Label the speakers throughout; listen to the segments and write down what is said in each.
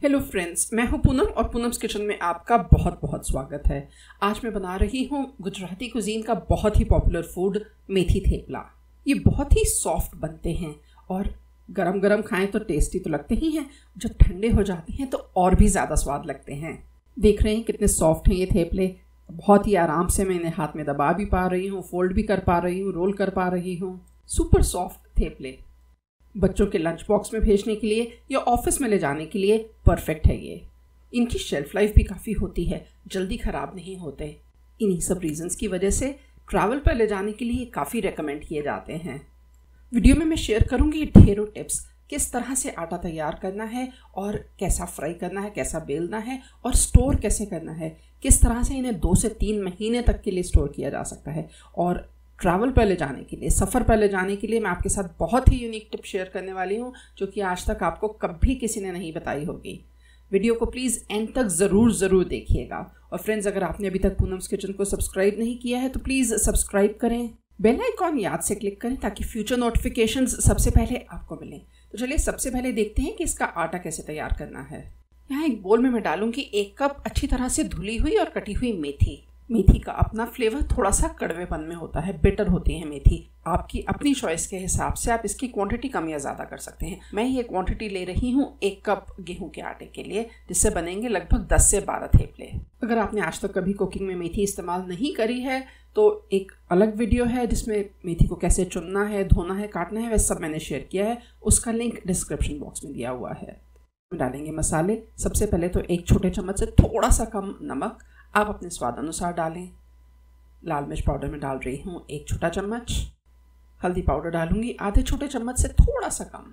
Speaker 1: Hello friends, मैं हूं पूनम और पूनम्स किचन में आपका बहुत बहुत स्वागत है। आज मैं बना रही हूं गुजराती कुजीन का बहुत ही पॉपुलर फूड मेथी थेपला। ये बहुत ही सॉफ्ट बनते हैं और गरम गरम खाएं तो टेस्टी तो लगते ही हैं, जब ठंडे हो जाते हैं तो और भी ज़्यादा स्वाद लगते हैं। देख रहे हैं कितने सॉफ्ट हैं ये थेपले। बहुत ही आराम से मैं इन्हें हाथ में दबा भी पा रही हूँ, फोल्ड भी कर पा रही हूँ, रोल कर पा रही हूँ। सुपर सॉफ्ट थेपले बच्चों के लंच बॉक्स में भेजने के लिए या ऑफिस में ले जाने के लिए परफेक्ट है ये। इनकी शेल्फ लाइफ भी काफ़ी होती है, जल्दी ख़राब नहीं होते। इन्हीं सब रीजंस की वजह से ट्रैवल पर ले जाने के लिए काफ़ी रेकमेंड किए जाते हैं। वीडियो में मैं शेयर करूँगी ढेरों टिप्स, किस तरह से आटा तैयार करना है और कैसा फ्राई करना है, कैसा बेलना है और स्टोर कैसे करना है, किस तरह से इन्हें 2 से 3 महीने तक के लिए स्टोर किया जा सकता है। और ट्रैवल पर ले जाने के लिए, सफ़र पर ले जाने के लिए मैं आपके साथ बहुत ही यूनिक टिप शेयर करने वाली हूँ, जो कि आज तक आपको कभी किसी ने नहीं बताई होगी। वीडियो को प्लीज़ एंड तक ज़रूर देखिएगा। और फ्रेंड्स, अगर आपने अभी तक पूनम्स किचन को सब्सक्राइब नहीं किया है तो प्लीज़ सब्सक्राइब करें, बेल आइकॉन याद से क्लिक करें ताकि फ्यूचर नोटिफिकेशंस सबसे पहले आपको मिलें। तो चलिए सबसे पहले देखते हैं कि इसका आटा कैसे तैयार करना है। यहाँ एक बोल में मैं डालूंगी 1 कप अच्छी तरह से धुली हुई और कटी हुई मेथी। मेथी का अपना फ्लेवर थोड़ा सा कड़वेपन में होता है, बिटर होती है मेथी। आपकी अपनी चॉइस के हिसाब से आप इसकी क्वांटिटी कम या ज़्यादा कर सकते हैं। मैं ये क्वांटिटी ले रही हूँ 1 कप गेहूं के आटे के लिए, जिससे बनेंगे लगभग 10 से 12 थेपले। अगर आपने आज तक कभी कुकिंग में मेथी इस्तेमाल नहीं करी है तो एक अलग वीडियो है जिसमें मेथी को कैसे चुनना है, धोना है, काटना है, वह सब मैंने शेयर किया है। उसका लिंक डिस्क्रिप्शन बॉक्स में दिया हुआ है। डालेंगे मसाले। सबसे पहले तो 1 छोटे चम्मच से थोड़ा सा कम नमक, आप अपने स्वाद अनुसार डालें। लाल मिर्च पाउडर में डाल रही हूँ 1 छोटा चम्मच। हल्दी पाउडर डालूंगी आधे छोटे चम्मच से थोड़ा सा कम।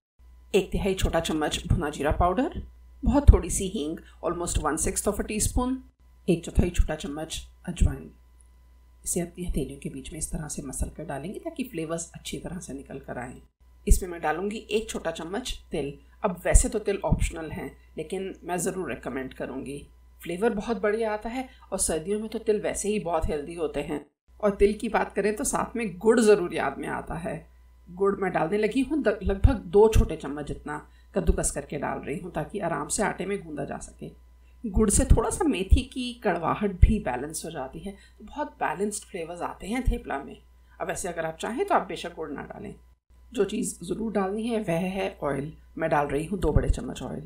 Speaker 1: 1/3 छोटा चम्मच भुना जीरा पाउडर, बहुत थोड़ी सी हींग, ऑलमोस्ट 1/6 टीस्पून। 1/4 छोटा चम्मच अजवाइन। इसे अपनी हथेलियों के बीच में इस तरह से मसल कर डालेंगे ताकि फ्लेवर्स अच्छी तरह से निकल कर आएँ। इसमें मैं डालूंगी 1 छोटा चम्मच तिल। अब वैसे तो तिल ऑप्शनल हैं, लेकिन मैं ज़रूर रेकमेंड करूँगी। फ्लेवर बहुत बढ़िया आता है और सर्दियों में तो तिल वैसे ही बहुत हेल्दी होते हैं। और तिल की बात करें तो साथ में गुड़ ज़रूर याद में आता है। गुड़ मैं डालने लगी हूँ लगभग 2 छोटे चम्मच जितना, कद्दूकस करके डाल रही हूँ ताकि आराम से आटे में गूंदा जा सके। गुड़ से थोड़ा सा मेथी की कड़वाहट भी बैलेंस हो जाती है, तो बहुत बैलेंस्ड फ्लेवर्स आते हैं थेपला में। अब वैसे अगर आप चाहें तो आप बेशक गुड़ ना डालें। जो चीज़ ज़रूर डालनी है वह है ऑयल। मैं डाल रही हूँ 2 बड़े चम्मच ऑयल।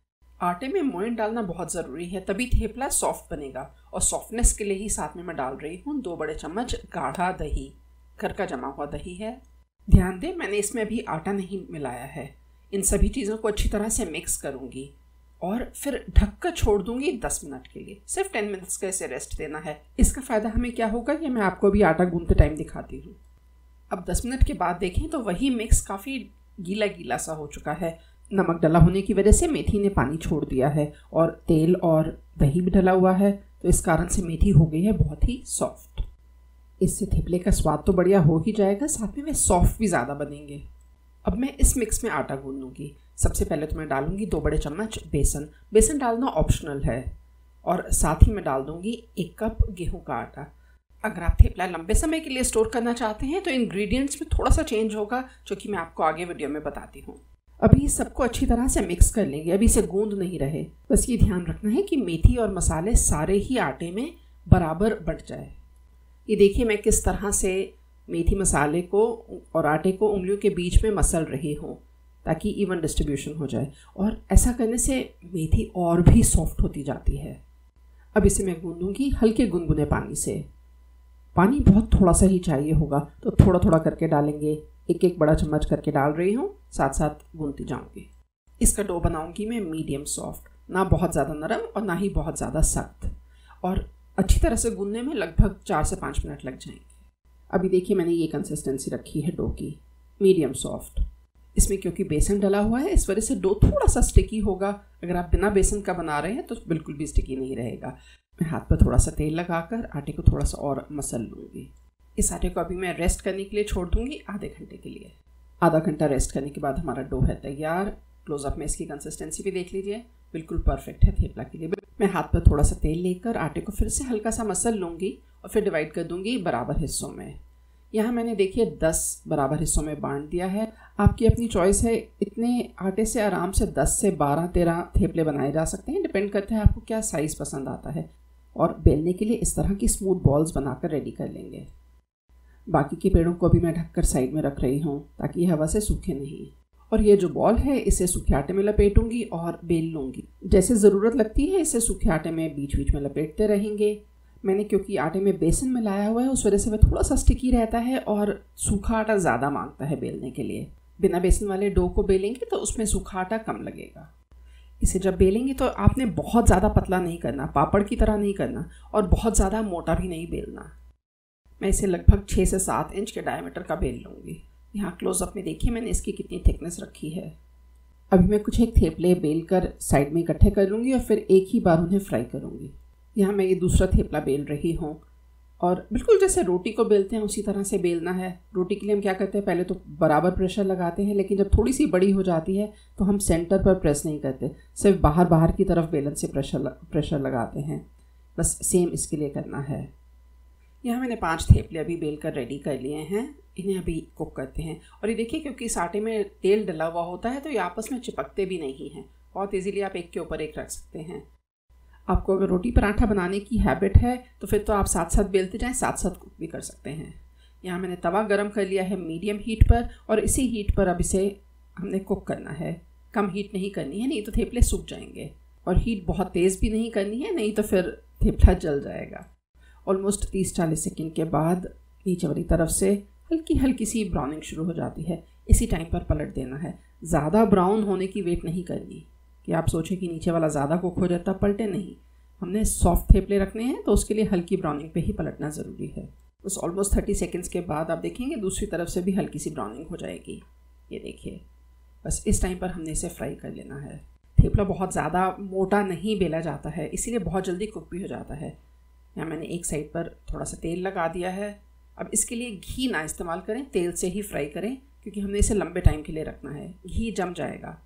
Speaker 1: आटे में मोइन डालना बहुत ज़रूरी है, तभी थेपला सॉफ्ट बनेगा। और सॉफ्टनेस के लिए ही साथ में मैं डाल रही हूँ 2 बड़े चम्मच गाढ़ा दही। घर का जमा हुआ दही है। ध्यान दें, मैंने इसमें अभी आटा नहीं मिलाया है। इन सभी चीज़ों को अच्छी तरह से मिक्स करूँगी और फिर ढककर छोड़ दूँगी 10 मिनट के लिए। सिर्फ 10 मिनट्स का इसे रेस्ट देना है। इसका फ़ायदा हमें क्या होगा ये मैं आपको अभी आटा गूंथते टाइम दिखाती हूँ। अब 10 मिनट के बाद देखें तो वही मिक्स काफ़ी गीला गीला सा हो चुका है। नमक डला होने की वजह से मेथी ने पानी छोड़ दिया है और तेल और दही भी डला हुआ है, तो इस कारण से मेथी हो गई है बहुत ही सॉफ्ट। इससे थेपले का स्वाद तो बढ़िया हो ही जाएगा, साथ में वे सॉफ्ट भी ज़्यादा बनेंगे। अब मैं इस मिक्स में आटा गूंदूंगी। सबसे पहले तो मैं डालूंगी 2 बड़े चम्मच बेसन। बेसन डालना ऑप्शनल है। और साथ ही मैं डाल दूँगी 1 कप गेहूँ का आटा। अगर आप थेपला लंबे समय के लिए स्टोर करना चाहते हैं तो इंग्रेडिएंट्स में थोड़ा सा चेंज होगा, जो कि मैं आपको आगे वीडियो में बताती हूँ। अभी सबको अच्छी तरह से मिक्स कर लेंगे। अभी इसे गूंद नहीं रहे, बस ये ध्यान रखना है कि मेथी और मसाले सारे ही आटे में बराबर बट जाए। ये देखिए मैं किस तरह से मेथी मसाले को और आटे को उंगलियों के बीच में मसल रही हूँ ताकि इवन डिस्ट्रीब्यूशन हो जाए। और ऐसा करने से मेथी और भी सॉफ्ट होती जाती है। अब इसे मैं गूंदूंगी हल्के गुनगुने पानी से। पानी बहुत थोड़ा सा ही चाहिए होगा, तो थोड़ा थोड़ा करके डालेंगे। 1 बड़ा चम्मच करके डाल रही हूँ, साथ साथ गूंथती जाऊँगी। इसका डो बनाऊँगी मैं मीडियम सॉफ्ट, ना बहुत ज़्यादा नरम और ना ही बहुत ज़्यादा सख्त। और अच्छी तरह से गूंदने में लगभग 4 से 5 मिनट लग जाएंगे। अभी देखिए मैंने ये कंसिस्टेंसी रखी है डो की, मीडियम सॉफ्ट। इसमें क्योंकि बेसन डला हुआ है इस वजह से डो थोड़ा सा स्टिकी होगा। अगर आप बिना बेसन का बना रहे हैं तो बिल्कुल भी स्टिकी नहीं रहेगा। मैं हाथ पर थोड़ा सा तेल लगाकर आटे को थोड़ा सा और मसल लूँगी। इस आटे को अभी मैं रेस्ट करने के लिए छोड़ दूँगी आधे घंटे के लिए। आधा घंटा रेस्ट करने के बाद हमारा डो है तैयार। क्लोजअप में इसकी कंसिस्टेंसी भी देख लीजिए, बिल्कुल परफेक्ट है थेपला के लिए। मैं हाथ पर थोड़ा सा तेल लेकर आटे को फिर से हल्का सा मसल लूँगी और फिर डिवाइड कर दूँगी बराबर हिस्सों में। यहाँ मैंने देखिए 10 बराबर हिस्सों में बांट दिया है। आपकी अपनी चॉइस है, इतने आटे से आराम से 10 से 12-13 थेपले बनाए जा सकते हैं, डिपेंड करता है आपको क्या साइज़ पसंद आता है। और बेलने के लिए इस तरह की स्मूथ बॉल्स बनाकर रेडी कर लेंगे। बाकी के पेड़ों को भी मैं ढककर साइड में रख रही हूँ ताकि ये हवा से सूखे नहीं। और ये जो बॉल है इसे सूखे आटे में लपेटूंगी और बेल लूँगी। जैसे ज़रूरत लगती है इसे सूखे आटे में बीच बीच में लपेटते रहेंगे। मैंने क्योंकि आटे में बेसन मिलाया हुआ है उस वजह से वह थोड़ा सा स्टिकी रहता है और सूखा आटा ज़्यादा मांगता है बेलने के लिए। बिना बेसन वाले डो को बेलेंगे तो उसमें सूखा आटा कम लगेगा। इसे जब बेलेंगे तो आपने बहुत ज़्यादा पतला नहीं करना, पापड़ की तरह नहीं करना, और बहुत ज़्यादा मोटा भी नहीं बेलना। मैं इसे लगभग 6 से 7 इंच के डायमीटर का बेल लूँगी। यहाँ क्लोजअप में देखिए मैंने इसकी कितनी थिकनेस रखी है। अभी मैं कुछ एक थेपले बेल कर साइड में इकट्ठे कर लूँगी और फिर एक ही बार उन्हें फ्राई करूँगी। यहाँ मैं ये दूसरा थेपला बेल रही हूँ और बिल्कुल जैसे रोटी को बेलते हैं उसी तरह से बेलना है। रोटी के लिए हम क्या करते हैं, पहले तो बराबर प्रेशर लगाते हैं, लेकिन जब थोड़ी सी बड़ी हो जाती है तो हम सेंटर पर प्रेस नहीं करते, सिर्फ बाहर की तरफ बेलन से प्रेशर लगाते हैं। बस सेम इसके लिए करना है। यहाँ मैंने 5 थेपले अभी बेल कर रेडी कर लिए हैं। इन्हें अभी कुक करते हैं। और ये देखिए क्योंकि इस आटे में तेल डला हुआ होता है तो ये आपस में चिपकते भी नहीं हैं, बहुत इजीली आप एक के ऊपर एक रख सकते हैं। आपको अगर रोटी पराठा बनाने की हैबिट है तो फिर तो आप साथ साथ बेलते जाएं, साथ साथ कुक भी कर सकते हैं। यहाँ मैंने तवा गरम कर लिया है मीडियम हीट पर और इसी हीट पर अब इसे हमने कुक करना है। कम हीट नहीं करनी है, नहीं तो थेपले सूख जाएंगे, और हीट बहुत तेज़ भी नहीं करनी है, नहीं तो फिर थेपला जल जाएगा। ऑलमोस्ट 30-40 सेकेंड के बाद नीचे वाली तरफ से हल्की सी ब्राउनिंग शुरू हो जाती है। इसी टाइम पर पलट देना है। ज़्यादा ब्राउन होने की वेट नहीं करनी कि आप सोचें कि नीचे वाला ज़्यादा कुक हो जाता, पलटे नहीं। हमने सॉफ्ट थेपले रखने हैं तो उसके लिए हल्की ब्राउनिंग पे ही पलटना ज़रूरी है। बस ऑलमोस्ट 30 सेकेंड्स के बाद आप देखेंगे दूसरी तरफ से भी हल्की सी ब्राउनिंग हो जाएगी। ये देखिए, बस इस टाइम पर हमने इसे फ्राई कर लेना है। थेपला बहुत ज़्यादा मोटा नहीं बेला जाता है, इसीलिए बहुत जल्दी कुक भी हो जाता है। यहाँ मैंने एक साइड पर थोड़ा सा तेल लगा दिया है। अब इसके लिए घी ना इस्तेमाल करें, तेल से ही फ्राई करें, क्योंकि हमने इसे लंबे टाइम के लिए रखना है। घी जम जाएगा।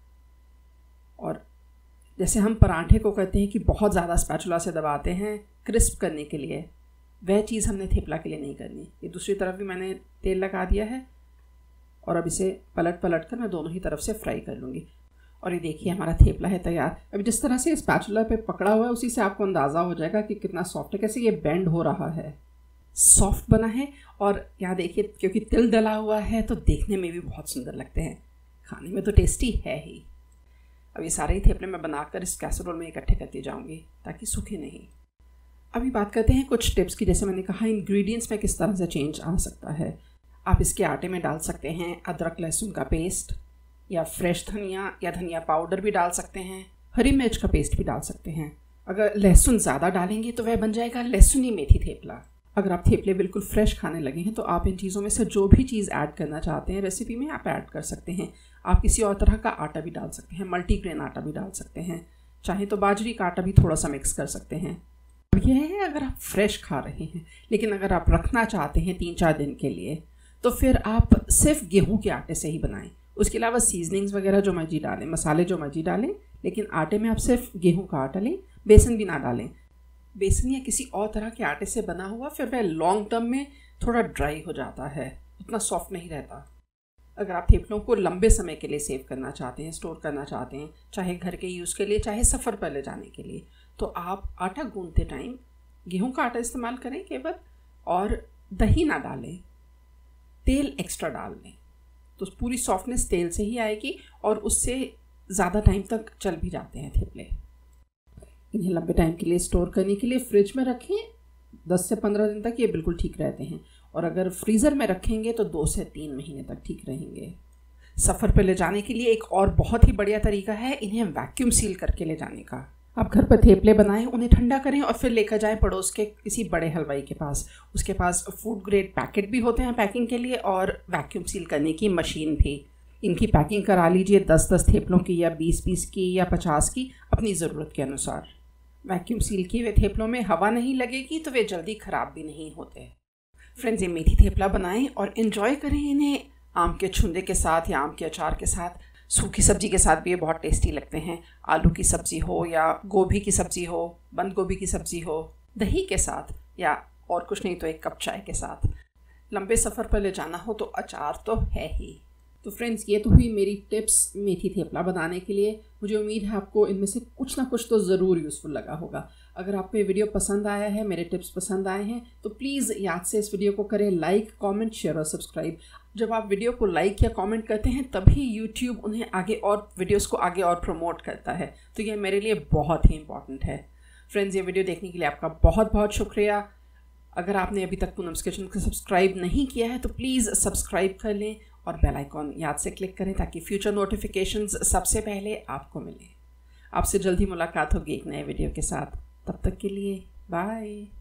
Speaker 1: और जैसे हम पराठे को करते हैं कि बहुत ज़्यादा स्पैचुला से दबाते हैं क्रिस्प करने के लिए, वह चीज़ हमने थेपला के लिए नहीं करनी। ये दूसरी तरफ भी मैंने तेल लगा दिया है और अब इसे पलट कर मैं दोनों ही तरफ से फ्राई कर लूँगी। और ये देखिए हमारा थेपला है तैयार। अभी जिस तरह से स्पैचुला पे पकड़ा हुआ है उसी से आपको अंदाज़ा हो जाएगा कि कितना सॉफ्ट है, कैसे ये बेंड हो रहा है, सॉफ्ट बना है। और यहाँ देखिए क्योंकि तिल डला हुआ है तो देखने में भी बहुत सुंदर लगते हैं, खाने में तो टेस्टी है ही। अब ये सारे ही थेपले मैं बनाकर इस कैसरोल में इकट्ठे करती जाऊँगी ताकि सूखे नहीं। अभी बात करते हैं कुछ टिप्स की। जैसे मैंने कहा इंग्रेडिएंट्स में किस तरह से चेंज आ सकता है। आप इसके आटे में डाल सकते हैं अदरक लहसुन का पेस्ट, या फ्रेश धनिया या धनिया पाउडर भी डाल सकते हैं, हरी मिर्च का पेस्ट भी डाल सकते हैं। अगर लहसुन ज़्यादा डालेंगे तो वह बन जाएगा लहसुनी मेथी थेपला। अगर आप थेपले बिल्कुल फ्रेश खाने लगे हैं तो आप इन चीज़ों में से जो भी चीज़ ऐड करना चाहते हैं रेसिपी में आप ऐड कर सकते हैं। आप किसी और तरह का आटा भी डाल सकते हैं, मल्टीग्रेन आटा भी डाल सकते हैं, चाहे तो बाजरी का आटा भी थोड़ा सा मिक्स कर सकते हैं। अब यह है अगर आप फ्रेश खा रहे हैं, लेकिन अगर आप रखना चाहते हैं 3-4 दिन के लिए तो फिर आप सिर्फ गेहूँ के आटे से ही बनाएं। उसके अलावा सीजनिंग्स वगैरह जो मर्जी डालें, मसाले जो मर्जी डालें, लेकिन आटे में आप सिर्फ गेहूं का आटा लें, बेसन भी ना डालें। बेसन या किसी और तरह के आटे से बना हुआ फिर वह लॉन्ग टर्म में थोड़ा ड्राई हो जाता है, उतना सॉफ्ट नहीं रहता। अगर आप थेपलों को लंबे समय के लिए सेव करना चाहते हैं, स्टोर करना चाहते हैं, चाहे घर के यूज़ के लिए चाहे सफ़र पर ले जाने के लिए, तो आप आटा गूंदते टाइम गेहूं का आटा इस्तेमाल करें केवल, और दही ना डालें, तेल एक्स्ट्रा डाल लें, तो पूरी सॉफ्टनेस तेल से ही आएगी और उससे ज़्यादा टाइम तक चल भी जाते हैं थेपले। इन्हें लंबे टाइम के लिए स्टोर करने के लिए फ्रिज में रखें, 10 से 15 दिन तक ये बिल्कुल ठीक रहते हैं। और अगर फ्रीज़र में रखेंगे तो 2 से 3 महीने तक ठीक रहेंगे। सफ़र पर ले जाने के लिए एक और बहुत ही बढ़िया तरीका है इन्हें वैक्यूम सील करके ले जाने का। आप घर पर थेपले बनाएं, उन्हें ठंडा करें और फिर लेकर जाएं पड़ोस के किसी बड़े हलवाई के पास। उसके पास फूड ग्रेड पैकेट भी होते हैं पैकिंग के लिए और वैक्यूम सील करने की मशीन भी। इनकी पैकिंग करा लीजिए 10-10 थेपलों की या 20-20 की या 50 की, अपनी ज़रूरत के अनुसार। वैक्यूम सील किए हुए थेपलों में हवा नहीं लगेगी तो वे जल्दी ख़राब भी नहीं होते। फ्रेंड्स, ये मेथी थेपला बनाएं और इन्जॉय करें इन्हें आम के छुंदे के साथ या आम के अचार के साथ। सूखी सब्जी के साथ भी ये बहुत टेस्टी लगते हैं। आलू की सब्ज़ी हो या गोभी की सब्ज़ी हो, बंद गोभी की सब्ज़ी हो, दही के साथ या और कुछ नहीं तो 1 कप चाय के साथ। लंबे सफ़र पर ले जाना हो तो अचार तो है ही। तो फ्रेंड्स, ये तो हुई मेरी टिप्स मेथी थेपला बनाने के लिए। मुझे उम्मीद है आपको इनमें से कुछ ना कुछ तो ज़रूर यूज़फुल लगा होगा। अगर आपको ये वीडियो पसंद आया है, मेरे टिप्स पसंद आए हैं, तो प्लीज़ याद से इस वीडियो को करें लाइक, कमेंट, शेयर और सब्सक्राइब। जब आप वीडियो को लाइक या कमेंट करते हैं तभी यूट्यूब उन्हें आगे और वीडियोज़ को आगे और प्रमोट करता है, तो ये मेरे लिए बहुत ही इंपॉर्टेंट है। फ्रेंड्स, ये वीडियो देखने के लिए आपका बहुत बहुत शुक्रिया। अगर आपने अभी तक पूनम्स किचन को सब्सक्राइब नहीं किया है तो प्लीज़ सब्सक्राइब कर लें और बेल आइकॉन याद से क्लिक करें ताकि फ्यूचर नोटिफिकेशंस सबसे पहले आपको मिलें। आपसे जल्दी मुलाकात होगी एक नए वीडियो के साथ। तब तक के लिए बाय।